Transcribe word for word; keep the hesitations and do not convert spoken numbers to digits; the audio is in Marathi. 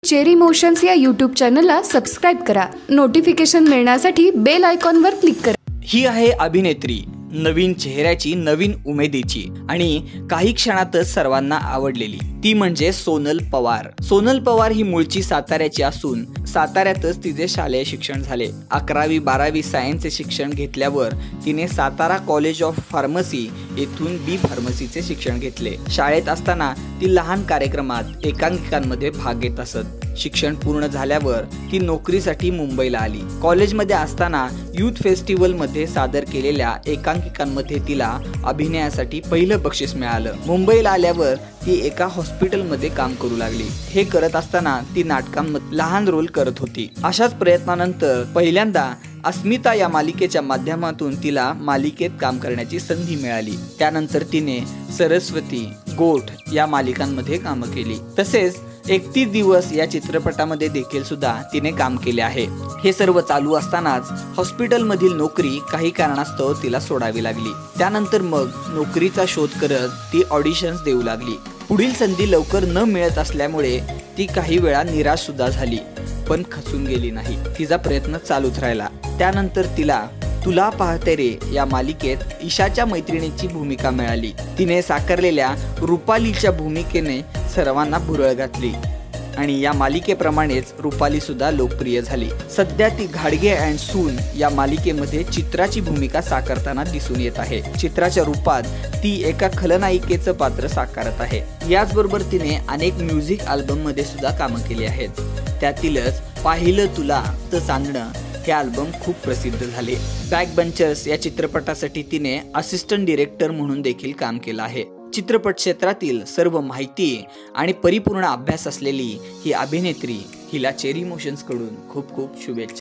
चेरी मोशन्स या यूट्यूब चॅनलला सबस्क्राईब करा। नोटिफिकेशन मिळण्यासाठी बेल आयकॉनवर क्लिक करा। ही आहे अभिनेत्री, नवीन चेहऱ्याची, नवीन उमेदीची आणि काही क्षणातच सर्वांना आवडलेली, ती म्हणजे सोनल पवार। सोनल पवार ही मूळची साताऱ्याची असून साताऱ्यातच तिचे शालेय शिक्षण झाले। अकरावी बारावी सायन्सचे शिक्षण घेतल्यावर तिने सातारा कॉलेज ऑफ फार्मसी येथून बी फार्मसीचे शिक्षण घेतले। शाळेत असताना ती लहान कार्यक्रमात एकांकिकांमध्ये भाग घेत असत। शिक्षण पूर्ण झाल्यावर ती नोकरीसाठी मुंबईला आली। कॉलेजमध्ये असताना यूथ फेस्टिवल मध्ये सादर केलेल्या एकांकिकांमध्ये तिला अभिनयासाठी पहिलं बक्षीस मिळालं। मुंबईला आल्यावर ती एका हॉस्पिटलमध्ये काम करू लागली। हे करत असताना ती नाटकांमध्ये लहान रोल करत होती। अशाच प्रयत्नानंतर पहिल्यांदा अस्मिता या मालिकेच्या माध्यमातून तिला मालिकेत काम करण्याची संधी मिळाली। त्यानंतर तिने सरस्वती, गोठ या मालिकांमध्ये काम केली। तसेच एकतीस दिवस या चित्रपटामध्ये देखील सुद्धा तिने काम केले आहे। हे सर्व चालू असतानाच हॉस्पिटलमधील नोकरी काही कारणास्तव तिला सोडावी लागली। त्यानंतर मग नोकरीचा शोध करत ती ऑडिशन्स देऊ लागली। पुढील संधी लवकर न मिळत असल्यामुळे ती काही वेळा निराश सुद्धा झाली, पण खचून गेली नाही। तिचा प्रयत्न चालूच राहिला। त्यानंतर तिला तुला पाहते रे या मालिकेत ईशाच्या मैत्रिणीची भूमिका मिळाली। तिने साकारलेल्या रुपालीच्या भूमिकेने सर्वांना भुरळ घातली आणि या मालिकेप्रमाणेच रुपाली सुद्धा लोकप्रिय झाली। सध्या ती घाडगे अँड सून या मालिकेमध्ये चित्राची भूमिका साकारताना दिसून येत आहे। चित्राच्या रूपात ती एका खलनायिकेचं पात्र साकारत आहे। याचबरोबर तिने अनेक म्युझिक अल्बम मध्ये सुद्धा कामं केली आहेत। त्यातीलच पाहिलं तुला तर चांदणं हे अल्बम खूप प्रसिद्ध झाले। बॅक बेंचर्स या चित्रपटासाठी तिने असिस्टंट डिरेक्टर म्हणून देखील काम केलं आहे। चित्रपट क्षेत्रातील सर्व माहिती आणि परिपूर्ण अभ्यास असलेली ही अभिनेत्री, हिला चेरी मोशन्स कडून खूप खूप शुभेच्छा।